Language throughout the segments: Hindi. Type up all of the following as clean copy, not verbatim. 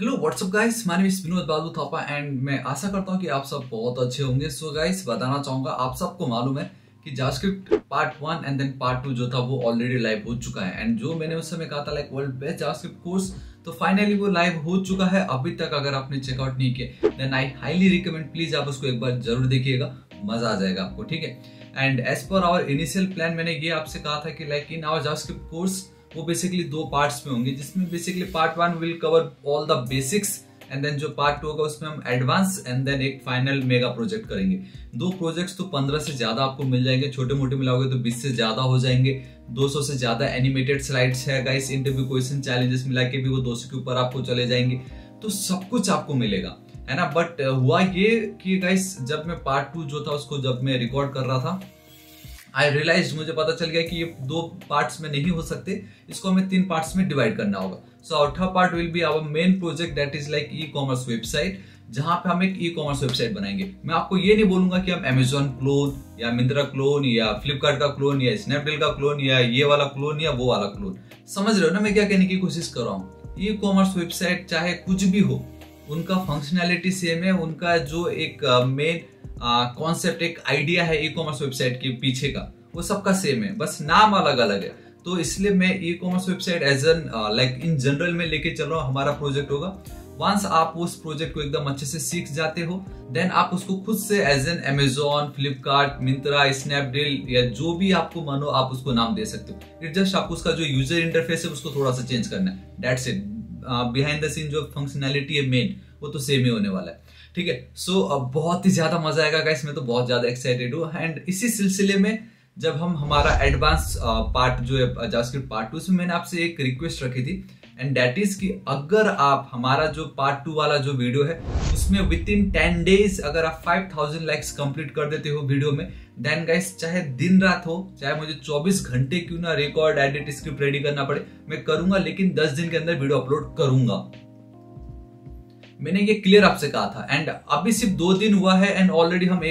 Hello what's up guys, my name is Vinod Balu Thapa and मैं आशा करता हूँ कि आप सब बहुत अच्छे होंगे। सो गाइस, बताना चाहूंगा, आप सबको मालूम है कि JavaScript part 1 and then part 2 जो था वो ऑलरेडी लाइव हो चुका है। एंड जो मैंने उस समय कहा था like world best JavaScript course, तो फाइनली वो लाइव हो चुका है। अभी तक अगर आपने चेकआउट नहीं किया then I highly recommend, please आप उसको एक बार जरूर देखिएगा, मजा आ जाएगा आपको, ठीक है। And as per our initial plan मैंने ये आपसे कहा था कि like in our JavaScript course वो बेसिकली दो पार्ट्स में होंगे, जिसमें basically part 1 will cover all the basics and then जो पार्ट 2 होगा उसमें हम एडवांस एंड देन एक फाइनल मेगा प्रोजेक्ट करेंगे। दो प्रोजेक्ट्स तो 15 से ज्यादा आपको मिल जाएंगे, छोटे मोटे मिलाओगे तो 20 से ज्यादा हो जाएंगे। 200 से ज्यादा एनिमेटेड स्लाइड्स है गाइस, इंटरव्यू क्वेश्चन चैलेंजेस मिला के भी वो 200 के ऊपर आपको चले जाएंगे, तो सब कुछ आपको मिलेगा, है ना। बट हुआ ये कि गाइस, जब मैं पार्ट 2 जो था उसको जब मैं रिकॉर्ड कर रहा था, आई रियलाइज, मुझे पता चल गया कि ये दो पार्ट्स में नहीं हो सकते, इसको हमें 3 पार्ट्स में डिवाइड करना होगा। So our third part will be our main project, that is like e commerce website, जहां पे हम एक ई कॉमर्स वेबसाइट बनाएंगे। मैं आपको ये नहीं बोलूंगा कि हम अमेजोन क्लोन या मिंत्रा क्लोन या फ्लिपकार्ट का क्लोन या स्नैपडील का क्लोन या ये वाला क्लोन या वो वाला क्लोन, समझ रहे हो ना मैं क्या कहने की कोशिश कर रहा हूँ। ई कॉमर्स वेबसाइट चाहे कुछ भी हो, उनका फंक्शनैलिटी सेम है, उनका जो एक मेन कॉन्सेप्ट, एक आइडिया है ई कॉमर्स वेबसाइट के पीछे का, वो सबका सेम है, बस नाम अलग अलग है। तो इसलिए मैं e commerce website as an like in general में लेके चल रहा हूँ, हमारा प्रोजेक्ट होगा। वंस आप उस प्रोजेक्ट को एकदम अच्छे से सीख जाते हो, देन आप उसको खुद से as an Amazon, Flipkart, Myntra, Snapdeal या जो भी आपको मानो आप उसको नाम दे सकते हो। इट जस्ट आपको उसका जो यूजर इंटरफेस है उसको थोड़ा सा चेंज करना है, that's it. Behind the scene जो फंक्शनैलिटी है मेन, वो तो सेम ही होने वाला है, ठीक है। सो बहुत ही ज्यादा मजा आएगा गाइस, मैं तो बहुत ज्यादा एक्साइटेड हूँ। एंड इसी सिलसिले में जब हम हमारा एडवांस पार्ट जो है जावास्क्रिप्ट पार्ट 2, उसमें मैंने आपसे एक रिक्वेस्ट रखी थी, एंड दैट इज कि अगर आप हमारा जो पार्ट 2 वाला जो वीडियो है उसमें विद इन 10 डेज अगर आप 5000 लाइक्स कंप्लीट कर देते हो वीडियो में, देन गाइस चाहे दिन रात हो, चाहे मुझे 24 घंटे क्यों ना रिकॉर्ड, एडिट, स्क्रिप्ट रेडी करना पड़े, मैं करूंगा, लेकिन 10 दिन के अंदर वीडियो अपलोड करूंगा। मैंने ये क्लियर आपसे कहा था। एंड अभी सिर्फ 2 दिन हुआ है एंड ऑलरेडी हम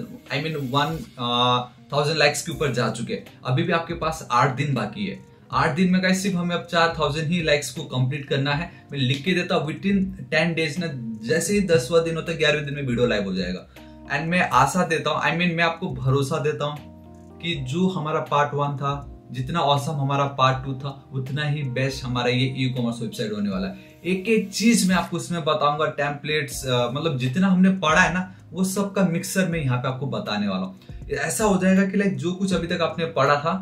1000 लाइक्स के ऊपर जा चुके हैं। अभी भी आपके पास 8 दिन बाकी है। 8 दिन में गाइस सिर्फ हमें अब 4000 ही लाइक्स को कंप्लीट करना है। मैं लिख के देता हूँ विद इन 10 डेज ना, जैसे ही 10वां दिन होता है 11वें दिन में वीडियो लाइव हो जाएगा। एंड मैं आशा देता हूँ, मैं आपको भरोसा देता हूँ कि जो हमारा पार्ट 1 था, जितना औसम हमारा पार्ट 2 था, उतना ही बेस्ट हमारा ये ई कॉमर्स वेबसाइट होने वाला है। एक एक चीज मैं आपको इसमें बताऊंगा, टेम्पलेट्स, मतलब जितना हमने पढ़ा है ना, वो सब का मिक्सर में यहाँ पे आपको बताने वाला हूँ। ऐसा हो जाएगा कि लाइक जो कुछ अभी तक आपने पढ़ा था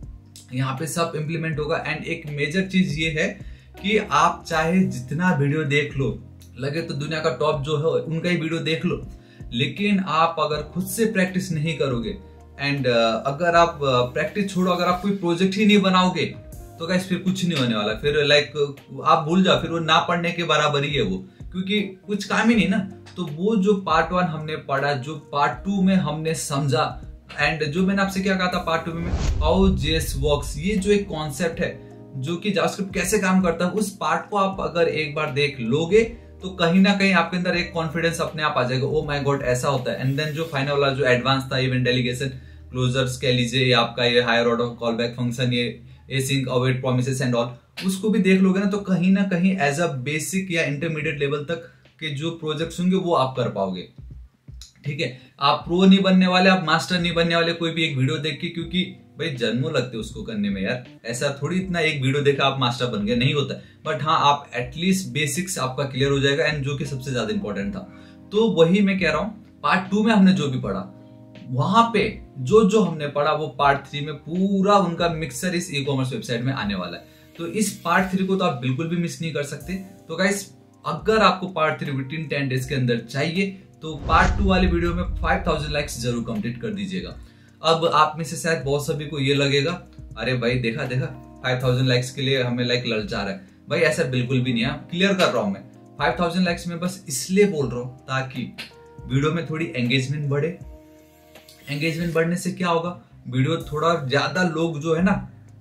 यहाँ पे सब इंप्लीमेंट होगा। एंड एक मेजर चीज ये है कि आप चाहे जितना वीडियो देख लो, लगे तो दुनिया का टॉप जो है उनका ही वीडियो देख लो, लेकिन आप अगर खुद से प्रैक्टिस नहीं करोगे एंड अगर आप प्रैक्टिस छोड़ो, अगर आप कोई प्रोजेक्ट ही नहीं बनाओगे, तो गाइस फिर कुछ नहीं होने वाला। फिर लाइक आप भूल जाओ, फिर वो ना पढ़ने के बराबर ही है वो, क्योंकि कुछ काम ही नहीं ना। तो वो जो पार्ट 1 हमने पढ़ा, जो पार्ट 2 में हमने समझा, एंड जो मैंने आपसे क्या कहा था पार्ट 2 में, हाउ जेएस वर्क्स, ये जो एक कॉन्सेप्ट है जो कि जावास्क्रिप्ट कैसे काम करता है, उस पार्ट को आप अगर एक बार देख लोगे तो कहीं ना कहीं आपके अंदर एक कॉन्फिडेंस अपने आप आ जाएगा, ओ माय गॉड ऐसा होता है। एंड देन जो फाइनल वाला जो एडवांस था, इवेंट डेलीगेशन, क्लोजर्स कह लीजिए, या आपका ये higher order call back function, ये async, await promises and all, उसको भी देख लोगे ना, तो कहीं ना कहीं एज अ बेसिक या इंटरमीडिएट लेवल तक के जो प्रोजेक्ट्स होंगे वो आप कर पाओगे, ठीक है। आप प्रो नहीं बनने वाले, आप मास्टर नहीं बनने वाले कोई भी एक वीडियो देख के, क्योंकि भाई जन्मों लगते उसको करने में यार, ऐसा थोड़ी इतना एक वीडियो देखा आप मास्टर बन गए, नहीं होता। बट हाँ, आप एटलीस्ट बेसिक्स आपका क्लियर हो जाएगा, एंड जो कि सबसे ज्यादा इंपॉर्टेंट था। तो वही मैं कह रहा हूँ, पार्ट 2 में हमने जो भी पढ़ा, वहां पे जो हमने पढ़ा वो पार्ट 3 में पूरा उनका मिक्सर इस ई कॉमर्स वेबसाइट में आने वाला है। तो इस पार्ट 3 को तो आप बिल्कुल भी मिस नहीं कर सकते। तो गाइस, अगर आपको पार्ट 3 विद इन 10 डेज के अंदर चाहिए, तो पार्ट 2 वाली वीडियो में 5000 लाइक्स जरूर कंप्लीट कर दीजिएगा। अब आप में से शायद बहुत सभी को ये लगेगा, अरे भाई देखा 5000 लाइक्स के लिए हमें लाइक ललचा रहा है। भाई ऐसा बिल्कुल भी नहीं है, क्लियर कर रहा हूं मैं। 5000 लाइक्स में बस इसलिए बोल रहा हूं ताकि वीडियो में थोड़ी एंगेजमेंट बढ़े। एंगेजमेंट बढ़ने से क्या होगा, वीडियो थोड़ा ज्यादा लोग जो है ना,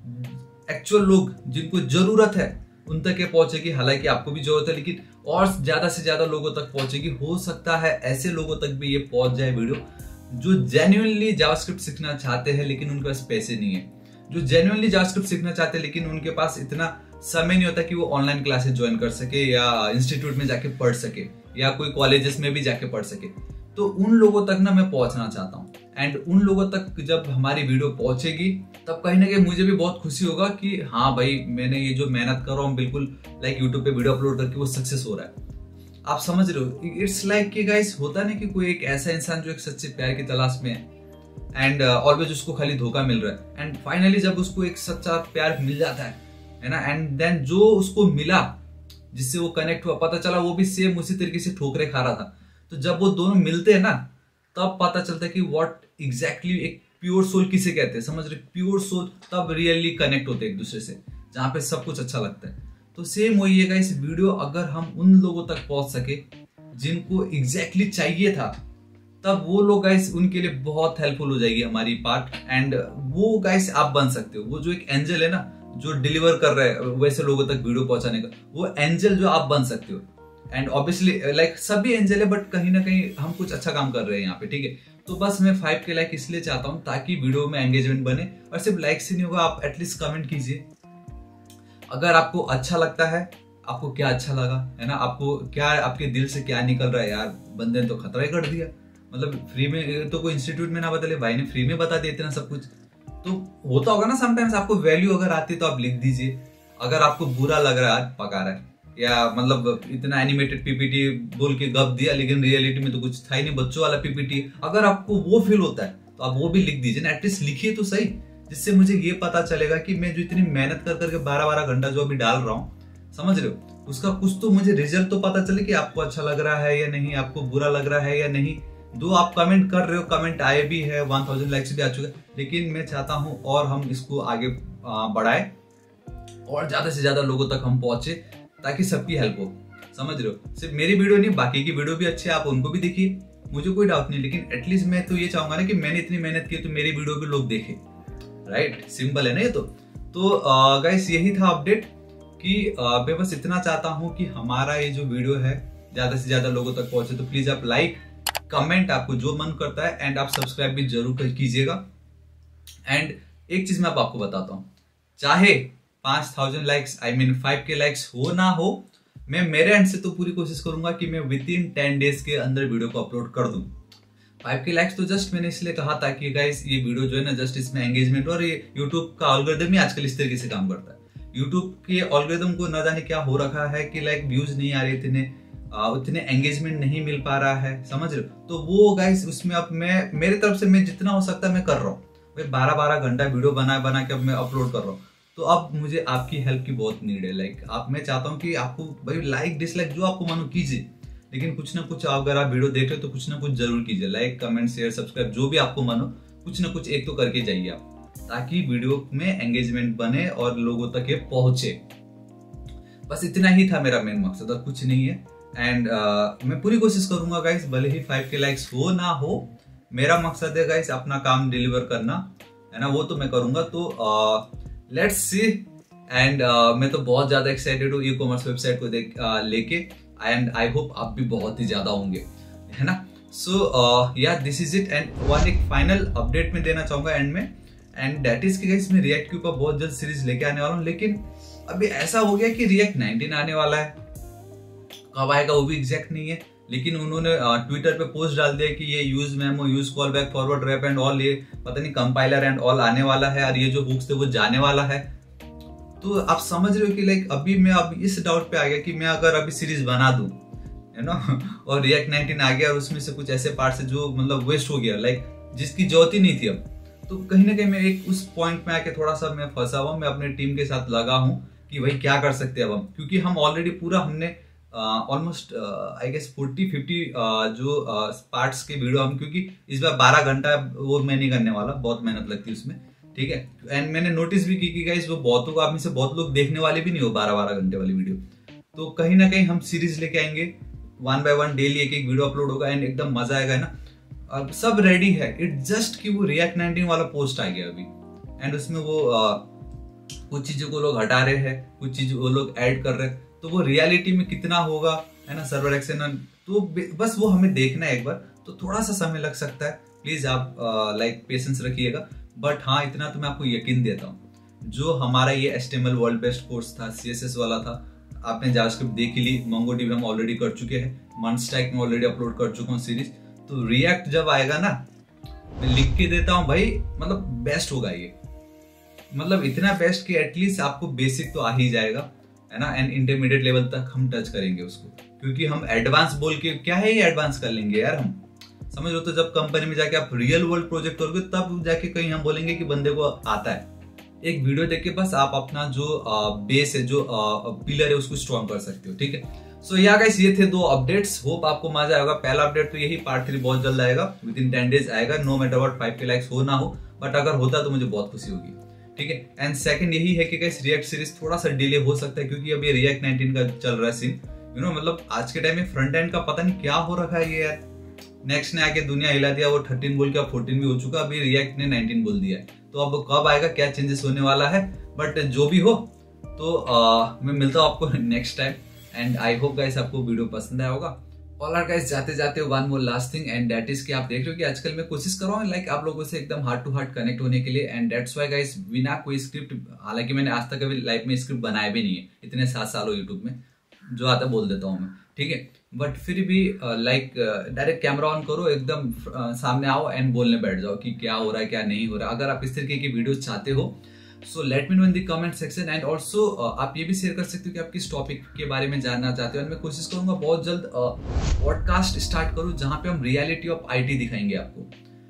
एक्चुअल लोग जिनको जरूरत है उन तक ये पहुंचेगी। हालांकि आपको भी जरूरत है, लेकिन और ज्यादा से ज्यादा लोगों तक पहुंचेगी। हो सकता है ऐसे लोगों तक भी ये पहुंच जाए वीडियो जो जेन्युइनली जावास्क्रिप्ट सीखना चाहते हैं लेकिन उनके पास पैसे नहीं है, जो जेन्युइनली जावास्क्रिप्ट सीखना चाहते हैं लेकिन उनके पास इतना समय नहीं होता कि वो ऑनलाइन क्लासेस ज्वाइन कर सके या इंस्टीट्यूट में जाके पढ़ सके या कोई कॉलेजेस में भी जाके पढ़ सके। तो उन लोगों तक ना मैं पहुंचना चाहता हूँ, एंड उन लोगों तक जब हमारी वीडियो पहुंचेगी तब कहीं ना कहीं मुझे भी बहुत खुशी होगा कि हाँ भाई, मैंने ये जो मेहनत कर रहा हूँ बिल्कुल लाइक यूट्यूब पे वीडियो अपलोड करके वो सक्सेस हो रहा है। आप समझ रहे हो, इट्स लाइक कि गाइस होता नहीं कि कोई एक ऐसा इंसान जो एक सच्चे प्यार की तलाश में है एंड ऑलवेज उसको खाली धोखा मिल रहा है, एंड फाइनली जब उसको एक सच्चा प्यार मिल जाता है ना, एंड देन जो उसको मिला जिससे वो कनेक्ट हुआ, पता चला वो भी सेम उसी तरीके से ठोकरे खा रहा था। तो जब वो दोनों मिलते हैं ना तब पता चलता है कि व्हाट एग्जैक्टली एक प्योर सोल किसे कहते हैं, समझ रहे, प्योर सोल तब रियली कनेक्ट होते हैं एक दूसरे से, जहां पे सब कुछ अच्छा लगता है। तो सेम वही है गाइस, वीडियो अगर हम उन लोगों तक पहुंच सके जिनको एग्जैक्टली चाहिए था, तब वो लोग गाइस उनके लिए बहुत हेल्पफुल हो जाएगी हमारी पार्ट, एंड वो गाइस आप बन सकते हो। वो जो एक एंजल है ना जो डिलीवर कर रहा है वैसे लोगों तक वीडियो पहुंचाने का, वो एंजल जो आप बन सकते हो। एंड ऑब्वियसली लाइक सभी एंजल है, बट कहीं ना कहीं हम कुछ अच्छा काम कर रहे हैं यहाँ पे, ठीक है। तो बस मैं 5K लाइक इसलिए चाहता हूँ ताकि वीडियो में एंगेजमेंट बने, और सिर्फ लाइक से नहीं होगा, आप एटलीस्ट कमेंट कीजिए अगर आपको अच्छा लगता है, आपको क्या अच्छा लगा है ना, आपको क्या आपके दिल से क्या निकल रहा है। यार बंदे ने तो खतरा ही कर दिया, मतलब फ्री में तो कोई इंस्टीट्यूट में ना बता, भाई ने फ्री में बता देते ना सब कुछ। तो होता होगा ना समटाइम्स, आपको वैल्यू अगर आती है तो आप लिख दीजिए। अगर आपको बुरा लग रहा है, पका रहा है, या मतलब इतना एनिमेटेड पीपीटी बोल के गप दिया लेकिन रियलिटी में तो कुछ था ही नहीं, बच्चों वाला पीपीटी, अगर आपको वो फील होता है तो आप वो भी लिख दीजिए ना, एटलीस्ट लिखिए तो सही, जिससे मुझे ये पता चलेगा कि मैं जो इतनी मेहनत कर करके 12-12 घंटा जो अभी डाल रहा हूँ, समझ रहे हो, उसका कुछ तो मुझे रिजल्ट तो पता चले कि आपको अच्छा लग रहा है या नहीं, आपको बुरा लग रहा है या नहीं। दो आप कमेंट कर रहे हो, कमेंट आए भी है, 1000 लाइक्स भी आ चुके हैं, लेकिन मैं चाहता हूं और हम इसको आगे बढ़ाए और ज्यादा से ज्यादा लोगों तक हम पहुंचे ताकि सबकी हेल्प हो, समझ रहे हो। सिर्फ मेरी वीडियो नहीं, बाकी की वीडियो भी अच्छी है, आप उनको भी देखिए, मुझे कोई डाउट नहीं, लेकिन एटलीस्ट मैं तो ये चाहूंगा ना कि मैंने इतनी मेहनत की तो मेरी वीडियो भी लोग देखें, राइट, सिंपल है ना ये तो गाइस यही था अपडेट कि मैं बस इतना चाहता हूं कि हमारा ये जो वीडियो है ज्यादा से ज्यादा लोगों तक पहुंचे। तो प्लीज आप लाइक, कमेंट, आपको जो मन करता है, एंड आप सब्सक्राइब भी जरूर कीजिएगा। एंड एक चीज मैं आपको बताता हूं, चाहे 5000 likes, I mean 5K likes हो ना हो, मैं मेरे एंड से तो पूरी कोशिश करूंगा कि मैं विद इन 10 डेज के अंदर वीडियो को अपलोड कर दूं। 5K लाइक्स तो जस्ट मैंने इसलिए कहा था कि गाइस ये वीडियो जो है ना, जस्ट इसमें एंगेजमेंट, और ये यूट्यूब का एल्गोरिथम ही आजकल इस तरीके से काम करता है। यूट्यूब के एल्गोरिथम को न जाने क्या हो रखा है कि लाइक व्यूज नहीं आ रहे, उतने एंगेजमेंट नहीं मिल पा रहा है, समझ रहे हो। तो वो गाइस उसमें अब मैं मेरी तरफ से मैं जितना हो सकता है मैं कर रहा हूँ भाई, 12-12 घंटा वीडियो बना के अब मैं अपलोड कर रहा हूँ। तो अब मुझे आपकी हेल्प की बहुत नीड है, लाइक आप, मैं चाहता हूँ कि आपको भाई लाइक डिसलाइक जो आपको मानो कीजिए, लेकिन कुछ ना कुछ अगर आप वीडियो देख रहे हो तो कुछ ना कुछ जरूर कीजिए, लाइक, कमेंट, शेयर, सब्सक्राइब, जो भी आपको मानो कुछ ना कुछ एक तो करके जाइए आप, ताकि वीडियो में एंगेजमेंट बने और लोगों तक ये पहुंचे। बस इतना ही था मेरा मेन मकसद, और कुछ नहीं है। एंड मैं पूरी कोशिश करूंगा गाइस, भले ही 5K लाइक्स हो ना हो, मेरा मकसद है गाइस अपना काम डिलीवर करना, है ना, वो तो मैं करूंगा। तो लेट्स सी, एंड मैं तो बहुत ज्यादा एक्साइटेड हूँ ई कॉमर्स वेबसाइट को लेके, एंड आई होप आप भी बहुत ही ज्यादा होंगे, है ना। So yeah this is it. And one एक फाइनल अपडेट में देना चाहूंगा एंड में, एंड दैट इज कि गाइस मैं रिएक्ट के ऊपर बहुत जल्द सीरीज लेके आने वाला हूँ, लेकिन अभी ऐसा हो गया कि रिएक्ट 19 आने वाला है, कब आएगा वो भी एग्जैक्ट नहीं है, लेकिन उन्होंने ट्विटर पे पोस्ट डाल दिया कि ये use memo, use call back, forward wrap and all, ये पता नहीं कंपाइलर एंड ऑल आने वाला है, और ये जो हुक्स थे वो जाने वाला है। तो आप समझ रहे हो कि लाइक अभी मैं अब इस डाउट पे आ गया कि मैं अगर अभी सीरीज बना दूं, है ना, और रिएक्ट 19 आ गया और उसमें से कुछ ऐसे पार्ट है जो मतलब वेस्ट हो गया, लाइक जिसकी जरूरत ही नहीं थी अब, तो कहीं ना कहीं मैं एक उस पॉइंट में आके थोड़ा सा मैं फंसा हुआ, मैं अपने टीम के साथ लगा हूं कि भाई क्या कर सकते हैं अब हम, क्योंकि हम ऑलरेडी पूरा हमने ऑलमोस्ट आई गेस 40-50 जो पार्ट्स के वीडियो हम, क्योंकि इस बार 12 घंटा वो मैं नहीं करने वाला, बहुत मेहनत लगती है उसमें, ठीक है। एंड मैंने नोटिस भी की कि गाइस वो बहुतों को, आप में से बहुत लोग देखने वाले भी नहीं हो 12-12 घंटे वाली वीडियो। तो कहीं ना कहीं हम सीरीज लेके आएंगे, 1 by 1 डेली एक वीडियो अपलोड होगा, एंड एकदम मजा आएगा, है ना। अब सब रेडी है, इट जस्ट कि वो रिएक्ट 19 वाला पोस्ट आ गया अभी, एंड उसमें वो कुछ चीजों को लोग हटा रहे हैं, कुछ चीज वो लोग ऐड कर रहे हैं, तो वो रियलिटी में कितना होगा, है ना, सर्वर एक्शन, तो बस वो हमें देखना है एक बार, तो थोड़ा सा समय लग सकता है, प्लीज आप लाइक पेशेंस रखिएगा, बट हाँ इतना तो मैं आपको यकीन देता हूँ जो हमारा ये HTML वर्ल्ड बेस्ट कोर्स था, CSS वाला था, आपने जावास्क्रिप्ट देख ही ली, MongoDB हम ऑलरेडी कर चुके हैं, मनस्टैक में ऑलरेडी अपलोड कर चुका हूँ सीरीज। तो रिएक्ट जब आएगा ना, मैं लिख के देता हूँ भाई, मतलब बेस्ट होगा ये, मतलब इतना बेस्ट कि एटलीस्ट आपको बेसिक तो आ ही जाएगा, है ना, एंड इंटरमीडिएट लेवल तक हम टच करेंगे उसको, क्योंकि हम एडवांस बोल के क्या है, ये एडवांस कर लेंगे यार हम, समझ लो। तो जब कंपनी में जाके आप रियल वर्ल्ड प्रोजेक्ट करोगे तब जाके कहीं हम बोलेंगे कि बंदे को आता है। एक वीडियो देख के बस आप अपना जो बेस है, जो पिलर है, उसको स्ट्रॉन्ग कर सकते हो, ठीक है। सो या गाइस, ये थे 2 अपडेट्स, होप आपको मजा आएगा। पहला अपडेट तो यही, पार्ट 3 बहुत जल्द आएगा, विद इन 10 डेज आएगा, no matter what 5K likes हो ना हो, बट अगर होता तो मुझे बहुत खुशी होगी, ठीक है। एंड सेकंड यही है कि गाइस रिएक्ट सीरीज थोड़ा सा डिले हो सकता है, क्योंकि अभी रिएक्ट 19 का चल रहा है सीन, मतलब आज के टाइम में फ्रंट एंड का पता नहीं क्या हो रखा है ये यार। नेक्स्ट ने आके दुनिया हिला दिया, वो 13 बोल के अब 14 भी हो चुका, अभी रिएक्ट ने 19 बोल दिया है, तो अब कब आएगा, क्या चेंजेस होने वाला है, बट जो भी हो तो मैं मिलता हूँ आपको next time, and I hope guys आपको वीडियो पसंद आया होगा। ऑल आर गाइस, जाते जाते one more last thing, and that is कि आप देख रहे हो कि आजकल मैं कोशिश कर रहा हूँ लाइक आप लोगों से एकदम हार्ट टू हार्ट कनेक्ट होने के लिए, एंड दैट्स व्हाई गाइस, बिना कोई स्क्रिप्ट, हालांकि मैंने आज तक कभी लाइफ में स्क्रिप्ट बनाया भी नहीं है, इतने 7 साल हो यूट्यूब में, जो आता बोल देता हूँ मैं, ठीक है, बट फिर भी लाइक डायरेक्ट कैमरा ऑन करो, एकदम सामने आओ एंड बोलने बैठ जाओ कि क्या हो रहा है क्या नहीं हो रहा है। अगर आप इस तरीके की वीडियो चाहते हो so let me know in the comment section, and also आप ये भी शेयर कर सकते हो कि आप किस टॉपिक के बारे में जानना चाहते हो, एंड मैं कोशिश करूंगा बहुत जल्द पॉडकास्ट स्टार्ट करूं जहां पे हम रियलिटी ऑफ IT दिखाएंगे आपको।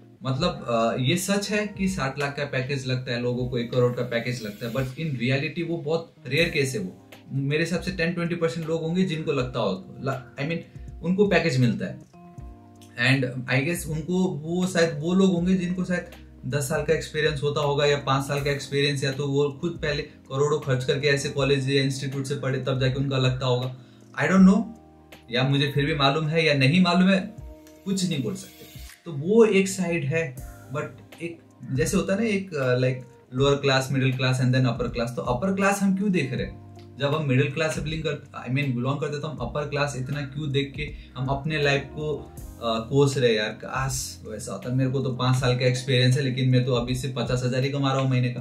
मतलब ये सच है कि 60 लाख का पैकेज लगता है लोगों को, 1 करोड़ का पैकेज लगता है, बट इन रियलिटी वो बहुत रेयर केस है। वो मेरे हिसाब से 10-20% लोग होंगे जिनको लगता हो, I mean, उनको पैकेज मिलता है, एंड आई गेस उनको वो शायद वो लोग होंगे जिनको शायद 10 साल का एक्सपीरियंस होता होगा या 5 साल का एक्सपीरियंस, या तो वो खुद पहले करोड़ों खर्च करके ऐसे कॉलेज या इंस्टीट्यूट से पढ़े तब जाके उनका लगता होगा। आई डोंट नो, या मुझे फिर भी मालूम है या नहीं मालूम है, कुछ नहीं बोल सकते। तो वो एक साइड है, बट एक जैसे होता है ना, एक like lower class, middle class and then upper class. तो अपर क्लास हम क्यों देख रहे हैं? जब हम मिडिल क्लास से बिलोंग करते तो हम अपर क्लास इतना क्यों देख के हम अपने लाइफ को कोस रहे यार, काश वैसा होता। मेरे को तो 5 साल का एक्सपीरियंस है, लेकिन मैं तो अभी से 50,000 ही कमा रहा हूँ महीने का।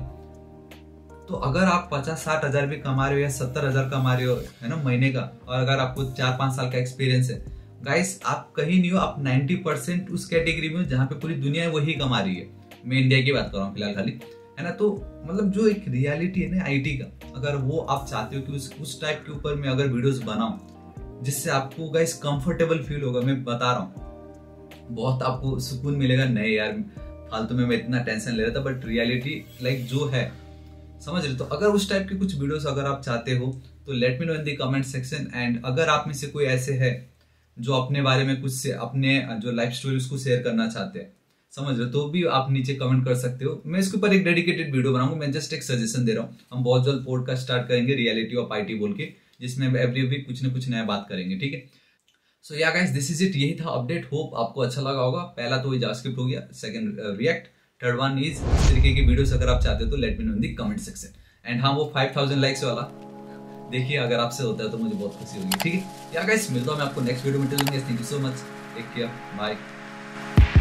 तो अगर आप 50-60 हजार भी कमा रहे हो या 70 हजार कमा रहे हो, है ना, महीने का, और अगर आपको 4-5 साल का एक्सपीरियंस है, गाइस आप कहीं नहीं हो, आप 90% उस कैटेगरी में हो जहाँ पे पूरी दुनिया वही कमा रही है। मैं इंडिया की बात कर रहा हूँ फिलहाल खाली, है ना। तो मतलब जो एक रियलिटी है ना IT का, अगर वो आप चाहते हो कि उस टाइप के ऊपर मैं अगर वीडियोस बनाऊं जिससे आपको गाइस कंफर्टेबल फील होगा, मैं बता रहा हूँ बहुत आपको सुकून मिलेगा। नहीं यार फालतू में मैं इतना टेंशन ले रहा था, बट रियलिटी लाइक जो है, समझ रहे। तो अगर उस टाइप के कुछ वीडियोस अगर आप चाहते हो तो let me know in the comment section, and अगर आप में से कोई ऐसे है जो अपने बारे में कुछ से अपने जो लाइफ स्टोरी उसको शेयर करना चाहते हैं, समझ रहे, तो भी आप नीचे कमेंट कर सकते हो। मैं इसके ऊपर एक डेडिकेटेड वीडियो बनाऊंगा, मैं जस्ट एक सजेशन दे रहा हूँ। हम बहुत जल्द पॉडकास्ट स्टार्ट करेंगे रियलिटी ऑफ IT बोल के, जिसमें एवरी वीक कुछ ना कुछ नया बात करेंगे, ठीक है। सो या गाइस, दिस इज इट, यही था अपडेट। होप आपको अच्छा लगा होगा। पहला तो जावास्क्रिप्ट हो गया, second React, third one is इस तरीके की वीडियोस अगर आप चाहते हो तो let me know in the comment section. And हाँ, वो 5000 लाइक्स वाला देखिए, अगर आपसे होता है तो मुझे बहुत खुशी होगी, ठीक है। या गाइस, मिलता हूँ मैं आपको नेक्स्ट वीडियो में। Thank you so much, take care, bye.